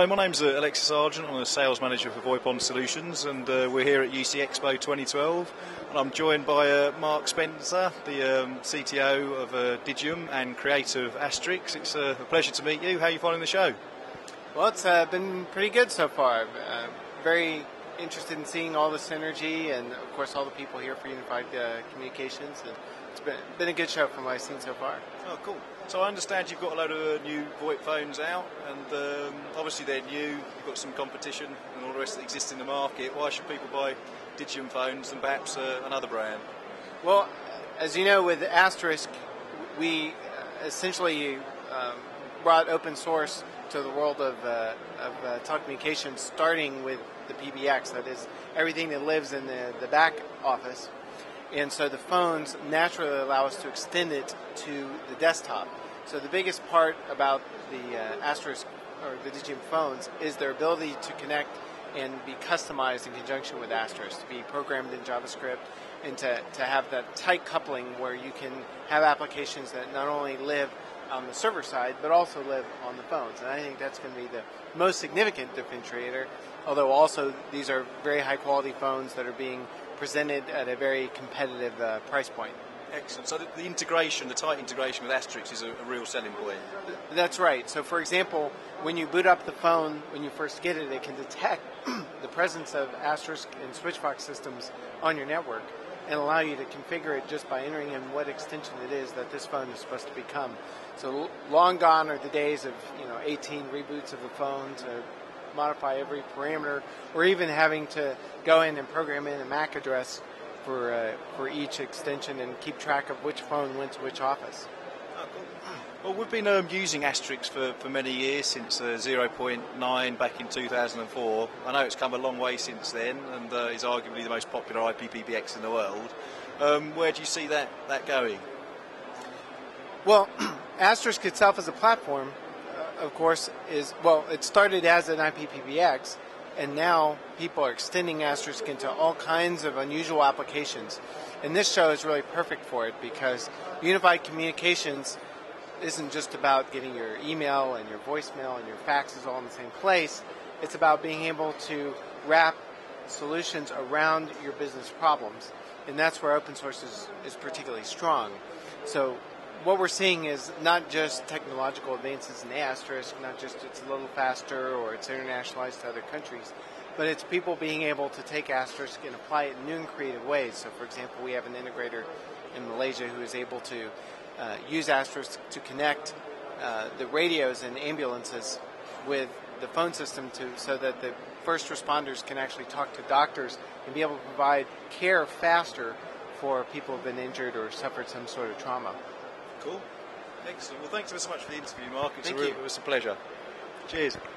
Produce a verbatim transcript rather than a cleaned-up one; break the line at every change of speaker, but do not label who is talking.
Hi, my name's uh, Alexis Sargent. I'm a sales manager for VoIP-On Solutions, and uh, we're here at U C Expo twenty twelve. And I'm joined by uh, Mark Spencer, the um, C T O of uh, Digium and creator of Astrix. It's uh, a pleasure to meet you. How are you finding the show?
Well, it's uh, been pretty good so far. Uh, very interested in seeing all the synergy and, of course, all the people here for Unified uh, Communications. And it's been, been a good show from what I've seen so far.
Oh, cool. So I understand you've got a load of uh, new VoIP phones out, and um, obviously they're new. You've got some competition and all the rest that exists in the market. Why should people buy Digium phones and perhaps uh, another brand?
Well, as you know, with Asterisk, we essentially um, brought open source to the world of, uh, of uh, telecommunications, starting with the P B X, that is everything that lives in the, the back office. And so the phones naturally allow us to extend it to the desktop. So the biggest part about the uh, Asterisk or the Digium phones is their ability to connect and be customized in conjunction with Asterisk, to be programmed in JavaScript, and to, to have that tight coupling where you can have applications that not only live on the server side, but also live on the phones. And I think that's going to be the most significant differentiator, although also these are very high quality phones that are being presented at a very competitive uh, price point.
Excellent. So the, the integration, the tight integration with Astrix is a, a real selling point.
That's right. So for example, when you boot up the phone, when you first get it, it can detect the presence of Asterisk and Switchvox systems on your network and allow you to configure it just by entering in what extension it is that this phone is supposed to become. So long gone are the days of, you know, eighteen reboots of the phone to modify every parameter, or even having to go in and program in a M A C address for uh, for each extension and keep track of which phone went to which office.
Oh, cool. Well, we've been um, using Astrix for, for many years, since uh, zero point nine back in two thousand four. I know it's come a long way since then, and uh, is arguably the most popular I P P B X in the world. Um, where do you see that, that going?
Well, Asterisk itself as a platform, uh, of course, is, well, it started as an I P P B X, and now people are extending Asterisk into all kinds of unusual applications. And this show is really perfect for it, because Unified Communications isn't just about getting your email and your voicemail and your faxes all in the same place. It's about being able to wrap solutions around your business problems. And that's where open source is, is particularly strong. So what we're seeing is not just technological advances in Asterisk, not just it's a little faster or it's internationalized to other countries, but it's people being able to take Asterisk and apply it in new and creative ways. So for example, we have an integrator in Malaysia who is able to uh, use Asterisk to connect uh, the radios in ambulances with the phone system to, so that the first responders can actually talk to doctors and be able to provide care faster for people who have been injured or suffered some sort of trauma.
Cool. Excellent. Well, thanks ever so much for the interview, Mark. It's
Thank
a real,
you.
it was a pleasure. Cheers.